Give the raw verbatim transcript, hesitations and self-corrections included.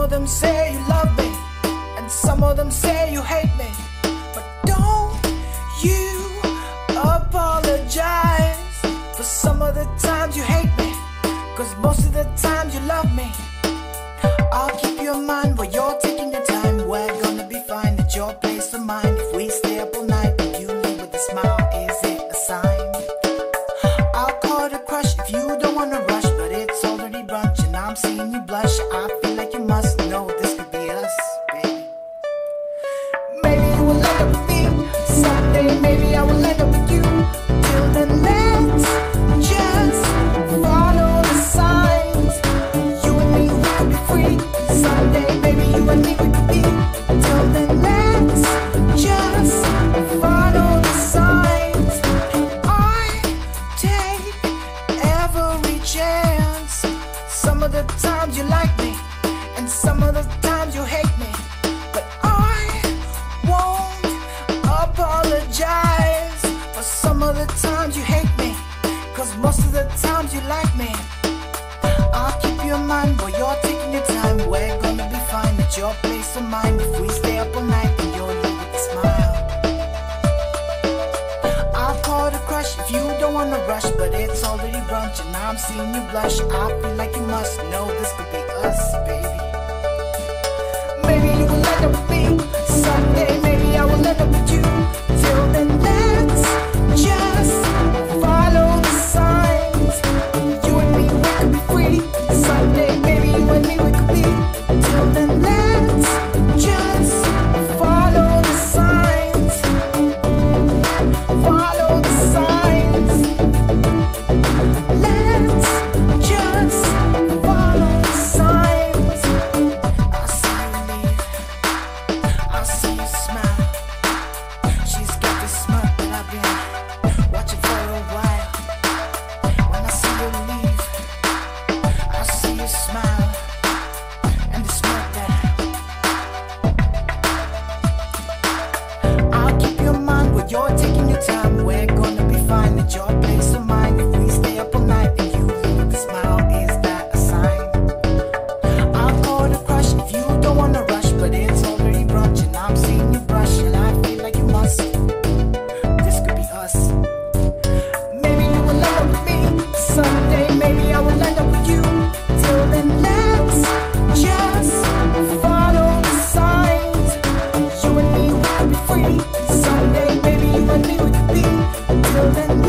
of them say you love me, and some of them say you hate me. But don't you apologize for some of the times you hate me, 'cause most of the times you love me. I'll keep you in mind while you're taking your time. We're gonna be fine at your place of mind. If we stay up all night and you leave with a smile, is it a sign? I'll call it a crush if you don't wanna rush, but it's already brunch and I'm seeing you blush. I feel like you must know this could be us, baby. Maybe you will end up with me someday, maybe I will end up with you. Till then, let's just follow the signs. You and me, we could be free someday, maybe you and me, we could be. Till then, let's just follow the signs. I take every chance. Some of the times you like me, and some of the times you hate me, but I won't apologize for some of the times you hate me, 'cause most of the times you like me. I'll keep you in mind while you're taking your time. We're gonna be fine at your place of mind. If we stay up all night and you'll leave with a smile, I'll call it a crush if you don't wanna rush, but it's already brunch and I'm seeing you blush. I feel like you must know this could be us, baby. Maybe you will end up with me someday, maybe I will end up with you. Till then, let's just follow the signs. You and me, we could be free someday, maybe you and me, we could be. Till then, let's just follow the signs. Follow the signs. Let's just follow the signs. I see you leave, I see you smile. She's got this smirk that I've been watching for a while. When I see you leave, I see you smile, and the smirk that I'll keep you in mind while you're taking your time. We're gonna be fine at your place of mind. If we stay up all night and you leave with a smile, is that a sign? I'll call it a crush if you don't wanna rush, but it's already brunch and I'm seeing you brush, and I feel like you must. This could be us. Maybe you will end up with me someday, maybe I will end up with you. Till then, let's just follow the signs. You and me, we could be free someday, maybe you and me, we could be. Till then,